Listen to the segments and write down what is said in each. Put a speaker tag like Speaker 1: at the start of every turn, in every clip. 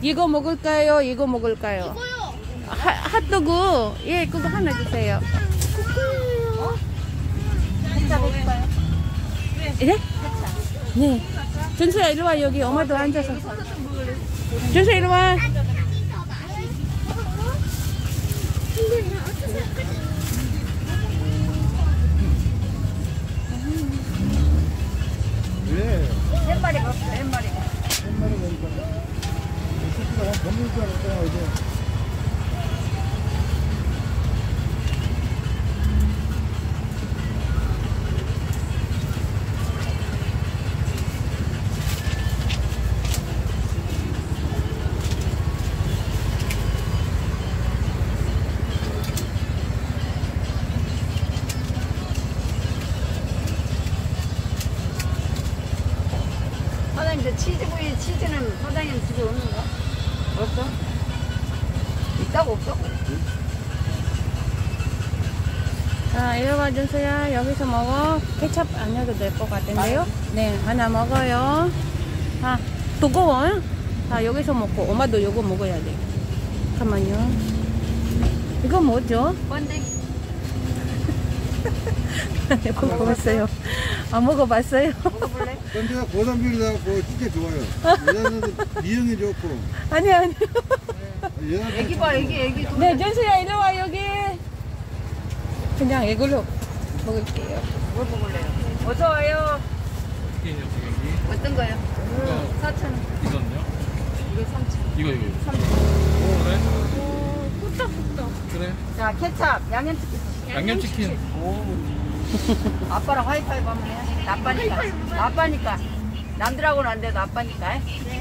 Speaker 1: 이거 먹을까요? 이거 먹을까요?
Speaker 2: 이거요.
Speaker 1: 핫도그. 예, 그거 하나 주세요.
Speaker 2: 어? 케찹 해줄까요?
Speaker 1: 네? 네. 준수야, 이리 와. 여기 엄마도 앉아서. 준수, 이리 와.
Speaker 3: 왜?
Speaker 2: 한 마리가 없어, 한 마리가.
Speaker 3: 한 마리 먹을까? 새끼가 한 번물 줄 알았잖아, 이제.
Speaker 2: 사장님, 치즈구이, 치즈는 사장님 집에 없는가? 없어? 있다고 없어?
Speaker 1: 자, 이리 와, 준수야. 여기서 먹어. 케찹 안 해도 될 것 같은데요? 네, 하나 먹어요. 아, 두꺼워요? 자, 여기서 먹고, 엄마도 이거 먹어야 돼. 잠깐만요. 이거 뭐죠?
Speaker 2: 번데기.
Speaker 1: 먹어봤어요. 안 먹어봤어요?
Speaker 2: 먹어볼래?
Speaker 3: 근데가 고단비를 나고 진짜 좋아요. 여자는 미용이 좋고.
Speaker 1: 아니.
Speaker 3: 여자는
Speaker 2: 애기 봐, 애기.
Speaker 1: 네, 준수야, 이리 와, 여기. 그냥 이걸로 먹을게요.
Speaker 2: 뭘 먹을래요? 어서 와요.
Speaker 4: 이게 여기.
Speaker 2: 어떤 거요? 4,000원.
Speaker 4: 이건요?
Speaker 2: 이거 3,000원.
Speaker 4: 이거.
Speaker 2: 3,000원.
Speaker 4: 그래?
Speaker 1: 후떡후떡.
Speaker 4: 그래.
Speaker 2: 자, 케찹, 양념치킨.
Speaker 4: 양념치킨.
Speaker 2: 아빠랑 하이파이브 한번 해. 나빠니까. 남들하고는 안 돼도 아빠니까.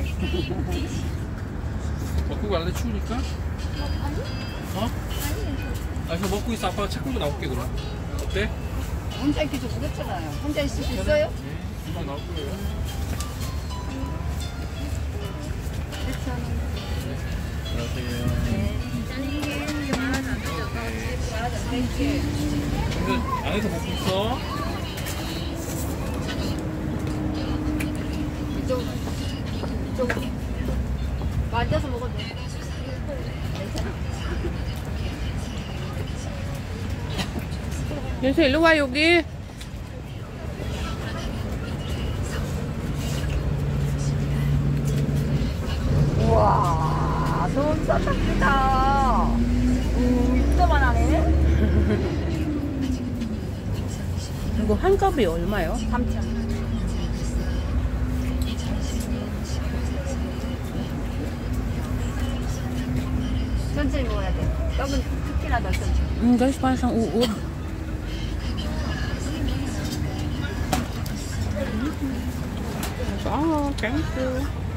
Speaker 4: 먹고 갈래? 추우니까? 어? 아, 이거 먹고 있어. 아빠가 책 끌고 나올게, 그럼. 어때?
Speaker 2: 혼자 있기 좀 그렇잖아요. 혼자 있을 수 있어요?
Speaker 4: 네. 금방 나올 거예요. 안녕하세요. 근데 안에서 먹고 있어.
Speaker 2: 이쪽으로. 앉아서 먹어도 돼. 괜찮아.
Speaker 1: 준수, 일로 와, 여기.
Speaker 2: 우와, 손 싸탁기다. 진짜만 하네.
Speaker 1: 이거 한 컵이 얼마요?
Speaker 2: 3,000원. 천천히 먹어야 돼. 떡은 특히나 더 천천히.
Speaker 1: Das war schon gut. Oh, thank you.